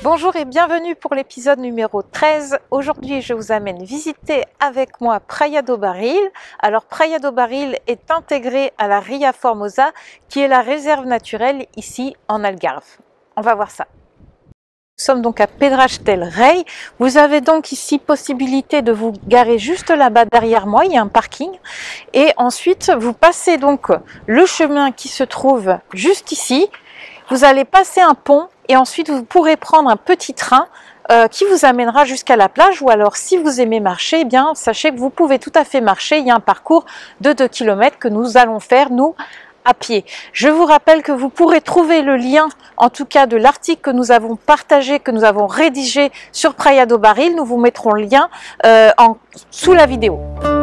Bonjour et bienvenue pour l'épisode numéro 13. Aujourd'hui, je vous amène visiter avec moi Praia do Barril. Alors, Praia do Barril est intégrée à la Ria Formosa, qui est la réserve naturelle ici en Algarve. On va voir ça. Nous sommes donc à Pedras del Rei. Vous avez donc ici possibilité de vous garer juste là-bas derrière moi, il y a un parking. Et ensuite, vous passez donc le chemin qui se trouve juste ici. Vous allez passer un pont et ensuite vous pourrez prendre un petit train qui vous amènera jusqu'à la plage, ou alors si vous aimez marcher, eh bien sachez que vous pouvez tout à fait marcher. Il y a un parcours de 2 km que nous allons faire, nous, à pied. Je vous rappelle que vous pourrez trouver le lien, en tout cas de l'article que nous avons partagé, que nous avons rédigé sur Praia do Barril. Nous vous mettrons le lien sous la vidéo.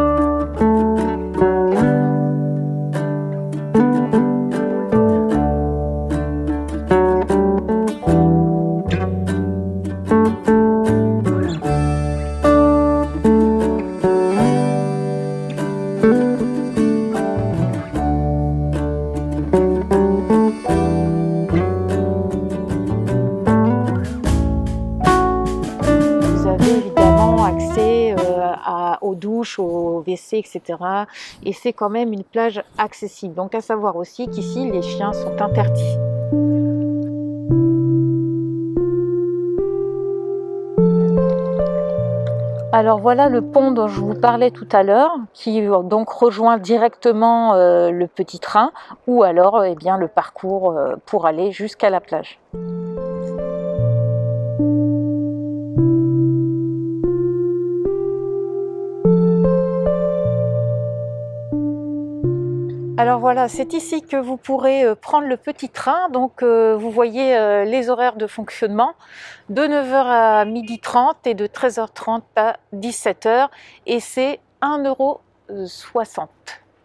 Aux douches, aux WC, etc. Et c'est quand même une plage accessible. Donc à savoir aussi qu'ici, les chiens sont interdits. Alors voilà le pont dont je vous parlais tout à l'heure, qui donc rejoint directement le petit train, ou alors eh bien, le parcours pour aller jusqu'à la plage. Alors voilà, c'est ici que vous pourrez prendre le petit train. Donc vous voyez les horaires de fonctionnement de 9h à 12h30 et de 13h30 à 17h, et c'est 1,60 €.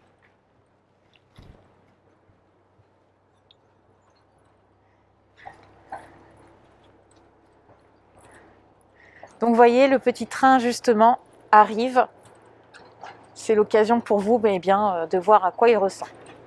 Donc vous voyez, le petit train justement arrive. C'est l'occasion pour vous bien, de voir à quoi il ressemble.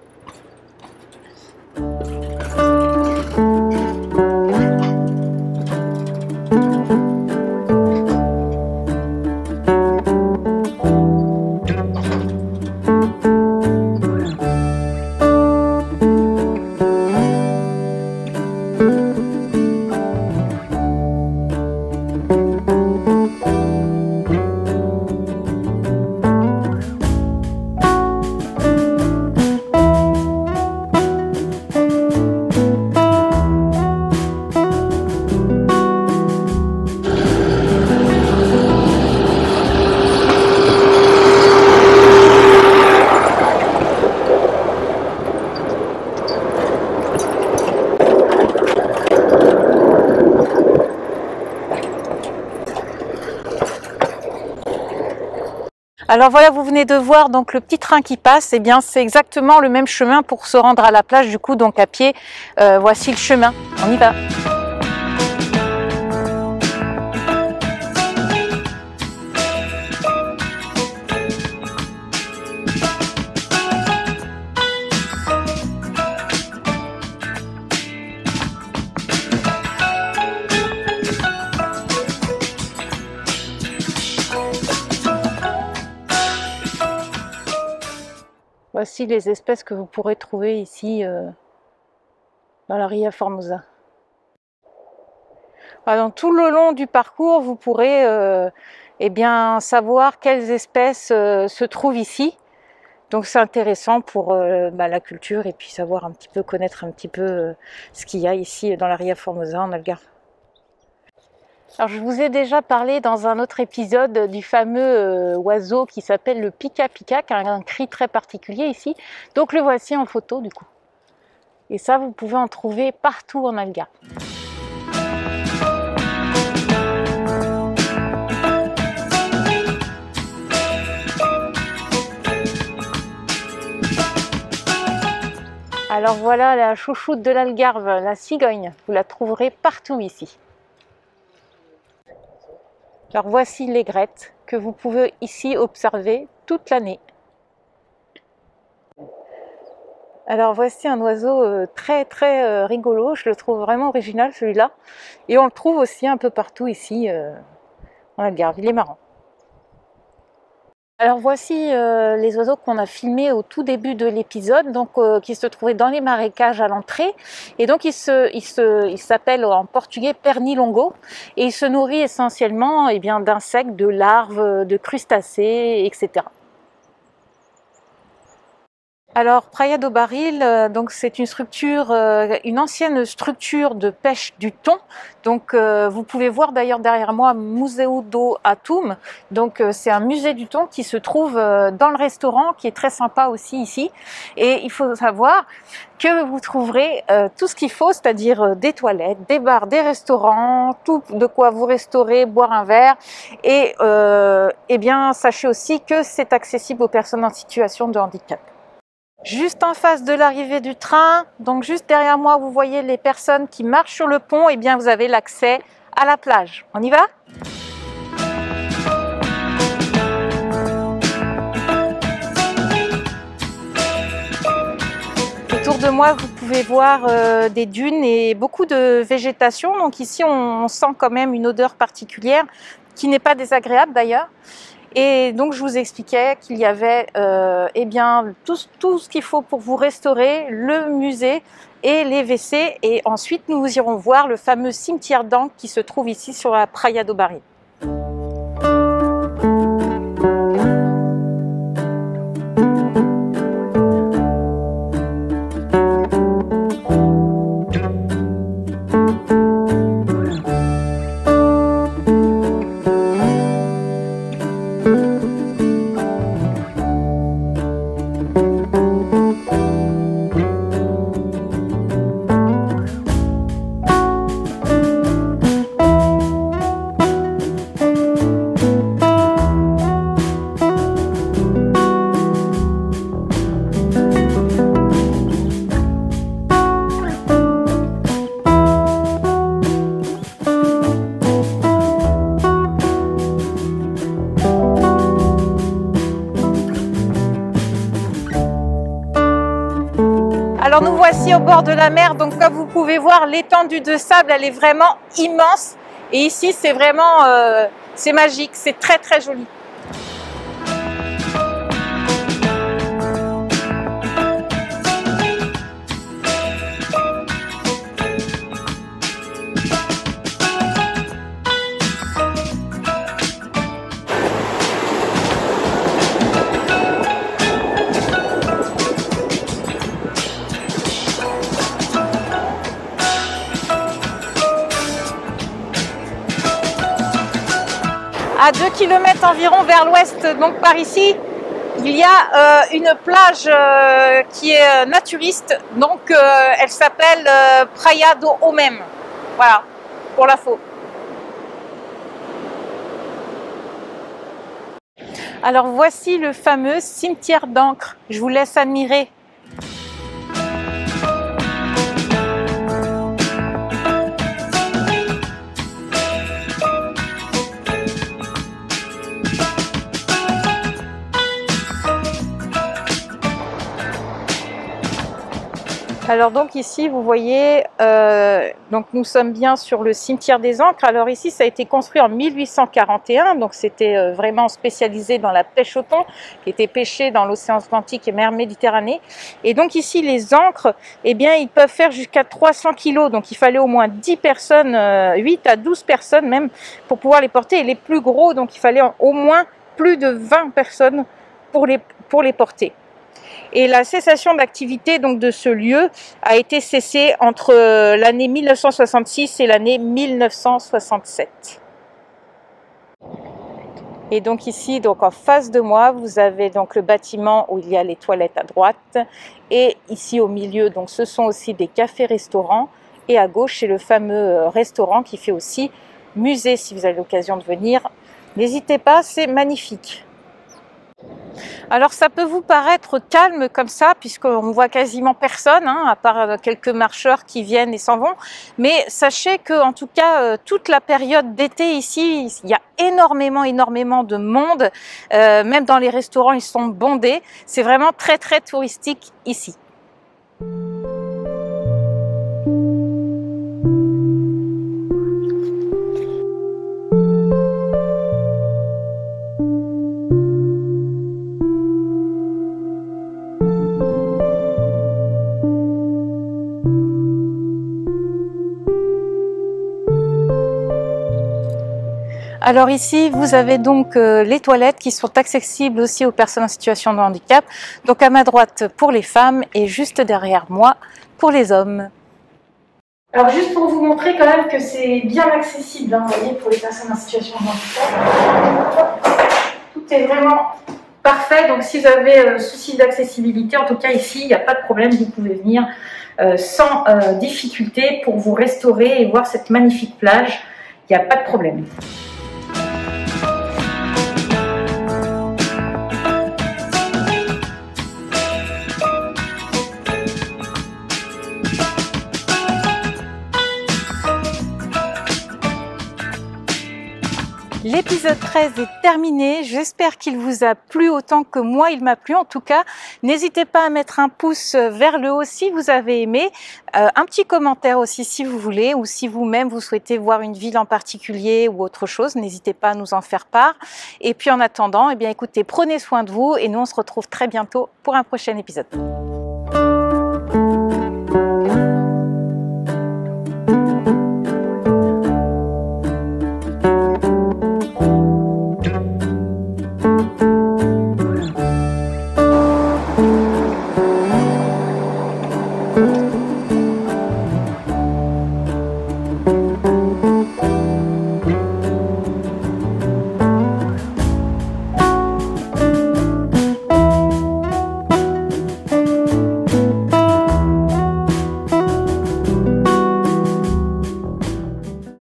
Alors voilà, vous venez de voir donc le petit train qui passe. Eh bien, c'est exactement le même chemin pour se rendre à la plage, du coup, donc à pied. Voici le chemin. On y va. Voici les espèces que vous pourrez trouver ici dans la Ria Formosa. Alors, tout le long du parcours, vous pourrez eh bien, savoir quelles espèces se trouvent ici. Donc c'est intéressant pour la culture, et puis savoir un petit peu, connaître un petit peu ce qu'il y a ici dans la Ria Formosa en Algarve. Alors je vous ai déjà parlé dans un autre épisode du fameux oiseau qui s'appelle le pica-pica, qui a un cri très particulier ici. Donc le voici en photo du coup. Et ça, vous pouvez en trouver partout en Algarve. Alors voilà la chouchoute de l'Algarve, la cigogne. Vous la trouverez partout ici. Alors voici l'aigrette que vous pouvez ici observer toute l'année. Alors voici un oiseau très rigolo, je le trouve vraiment original celui-là. Et on le trouve aussi un peu partout ici en Algarve, il est marrant. Alors voici les oiseaux qu'on a filmés au tout début de l'épisode, donc qui se trouvaient dans les marécages à l'entrée. Et donc il s'appelle en portugais pernilongo et il se nourrit essentiellement d'insectes, de larves, de crustacés, etc. Alors, Praia do Baril, donc c'est une structure, une ancienne structure de pêche du thon. Donc, vous pouvez voir d'ailleurs derrière moi Museu do Atum. Donc, c'est un musée du thon qui se trouve dans le restaurant, qui est très sympa aussi ici. Et il faut savoir que vous trouverez tout ce qu'il faut, c'est-à-dire des toilettes, des bars, des restaurants, tout de quoi vous restaurer, boire un verre. Et sachez aussi que c'est accessible aux personnes en situation de handicap. Juste en face de l'arrivée du train, donc juste derrière moi, vous voyez les personnes qui marchent sur le pont, et bien vous avez l'accès à la plage. On y va ? Autour de moi, vous pouvez voir des dunes et beaucoup de végétation. Donc ici, on sent quand même une odeur particulière qui n'est pas désagréable d'ailleurs. Et donc je vous expliquais qu'il y avait tout ce qu'il faut pour vous restaurer, le musée et les WC. Et ensuite nous irons voir le fameux cimetière d'encre qui se trouve ici sur la Praia do Baril. Alors nous voici au bord de la mer, donc comme vous pouvez voir, l'étendue de sable, elle est vraiment immense. Et ici, c'est vraiment, c'est magique, c'est très joli. À 2 km environ vers l'ouest, donc par ici, il y a une plage qui est naturiste, donc elle s'appelle Praia do Homem. Voilà, pour l'info. Alors voici le fameux cimetière d'encre. Je vous laisse admirer. Alors donc ici vous voyez, donc nous sommes bien sur le cimetière des Ancres. Alors ici ça a été construit en 1841, donc c'était vraiment spécialisé dans la pêche au thon, qui était pêchée dans l'océan Atlantique et mer Méditerranée. Et donc ici les ancres, eh bien ils peuvent faire jusqu'à 300 kg, donc il fallait au moins 10 personnes, 8 à 12 personnes même pour pouvoir les porter. Et les plus gros, donc il fallait au moins plus de 20 personnes pour les porter. Et la cessation d'activité donc de ce lieu a été cessée entre l'année 1966 et l'année 1967. Et donc ici, donc en face de moi, vous avez donc le bâtiment où il y a les toilettes à droite, et ici au milieu, donc ce sont aussi des cafés-restaurants, et à gauche c'est le fameux restaurant qui fait aussi musée. Si vous avez l'occasion de venir, n'hésitez pas, c'est magnifique. Alors ça peut vous paraître calme comme ça, puisqu'on voit quasiment personne, hein, à part quelques marcheurs qui viennent et s'en vont. Mais sachez que, en tout cas, toute la période d'été ici, il y a énormément de monde. Même dans les restaurants, ils sont bondés. C'est vraiment très touristique ici. Alors ici, vous avez donc les toilettes qui sont accessibles aussi aux personnes en situation de handicap. Donc à ma droite pour les femmes et juste derrière moi pour les hommes. Alors juste pour vous montrer quand même que c'est bien accessible, hein, vous voyez, pour les personnes en situation de handicap. Tout est vraiment parfait, donc si vous avez souci d'accessibilité, en tout cas ici, il n'y a pas de problème, vous pouvez venir sans difficulté pour vous restaurer et voir cette magnifique plage, il n'y a pas de problème. L'épisode 13 est terminé, j'espère qu'il vous a plu autant que moi il m'a plu en tout cas. N'hésitez pas à mettre un pouce vers le haut si vous avez aimé, un petit commentaire aussi si vous voulez, ou si vous-même vous souhaitez voir une ville en particulier ou autre chose, n'hésitez pas à nous en faire part. Et puis en attendant, eh bien écoutez, prenez soin de vous et nous on se retrouve très bientôt pour un prochain épisode.